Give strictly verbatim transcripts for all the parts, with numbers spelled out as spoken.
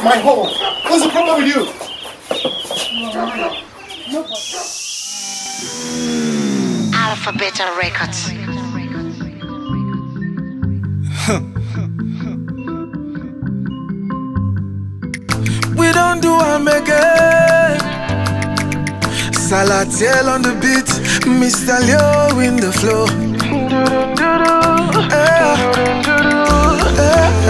is my home. What's the problem with you? Alphabet Records. We don't do am again. Salatiel on the beat, Mister Leo in the flow. Eh, eh,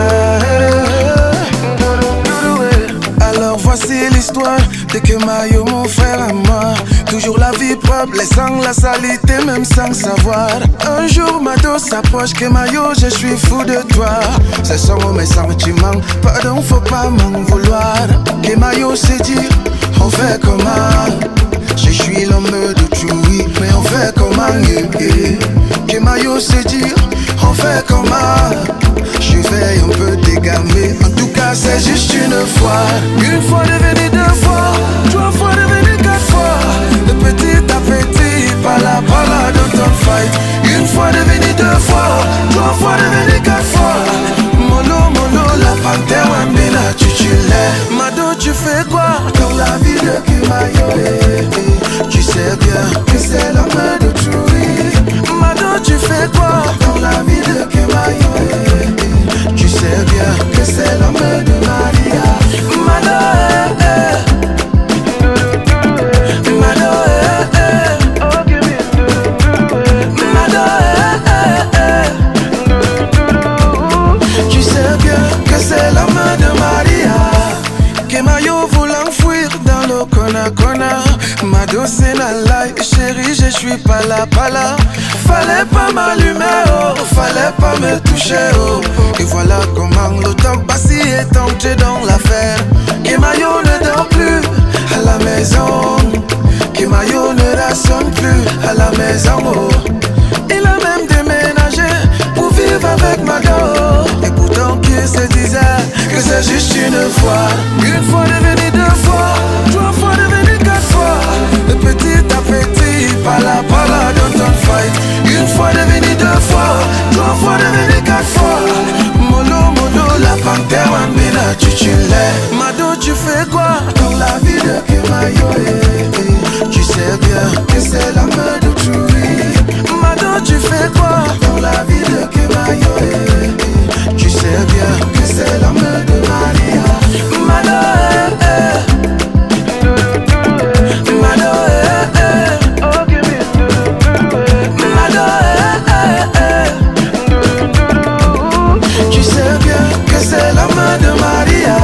eh. Alors voici l'histoire de Kemayo, mon frère à moi. Toujours la vie propre, laissant la saleté même sans savoir. Un jour ma dose s'approche, Kemayo, je suis fou de toi. Ce sont mes sentiments, pardon, faut pas m'en vouloir. Kemayo c'est dire, on fait comment? Je suis l'homme de Chewy, mais on fait comment? Yeah, yeah. Kemayo c'est dire, on fait comment? Je vais un peu dégamer, en tout cas c'est juste une fois. Une fois devenu deux fois, trois fois devenu quatre fois. De petit à petit, par là, par là, don't on fight. Une fois devenu deux fois, trois fois devenu quatre fois. Mono, mono, la panthère, Wambina, tu tu l'es. Mado, tu fais quoi dans la vie de Kemayo? Eh, eh. Tu sais bien que c'est l'homme de Chewy. Mado, tu fais quoi dans la vie de Kemayo? Eh, eh. Tu sais bien que c'est l'homme de Maria. Mado, eh, eh. Mado, eh, eh. Mado, eh, eh. Tu sais bien que c'est l'homme de Maria. Kemayo voulant fuir dans le kona kona. Mado c'est la life, chérie, je suis pas là, pas là. Fallait pas m'allumer, oh, fallait pas me toucher, oh. Et voilà comment le temps passe est tenté dans l'affaire. Kemayo ne dort plus à la maison. Kemayo ne rassonne plus à la maison, oh. Il a même déménagé pour vivre avec Mado. Et pourtant qui se disait que c'est juste une fois. Une fois devenu deux fois, trois fois devenu quatre fois. De petit à petit, par là, par là, don't on fight. Une fois devenu deux fois, trois fois devenu quatre fois. Mono, mono, la panthère, Wambina, tu tu l'es. Mado, tu fais quoi dans la vie de Kemayo? Eh, eh. Tu sais bien que c'est l'homme de Chewy. Mado, tu fais quoi dans la vie de Kemayo? Eh, eh. Tu sais bien que c'est l'homme de Maria. Mado, eh, eh. Mado, eh, eh. Mado, eh, eh. Tu sais bien que c'est l'homme de Maria.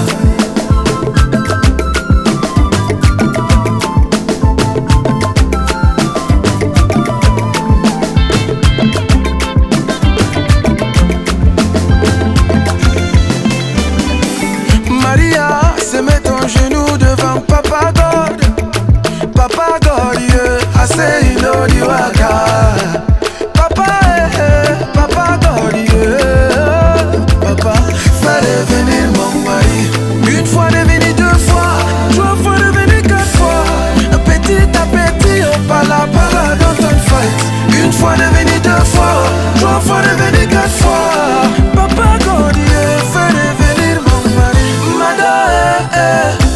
Maria, se met ton genou devant Papa God. Papa God, yeah, I say you know the waka. Papa, eh, eh, Papa God, yeah. Papa, fallait venir mon mari. Une fois devenu deux fois, trois fois devenu quatre fois. Petit à petit, oh, par là, par là, don't on fight. Une fois devenu deux fois, trois fois devenu quatre fois. Papa God, yeah, fallait venir mon mari. Mado, eh, eh.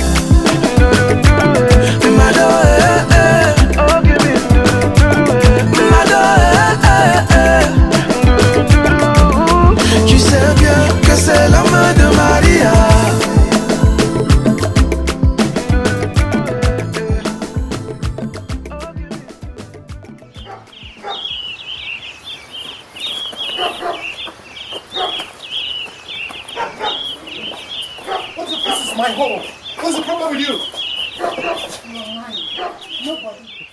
Mado, eh, eh. Mado, eh, eh. Tu sais bien que c'est l'homme de Maria. What's the, this is my home. What's the problem with you? Nobody.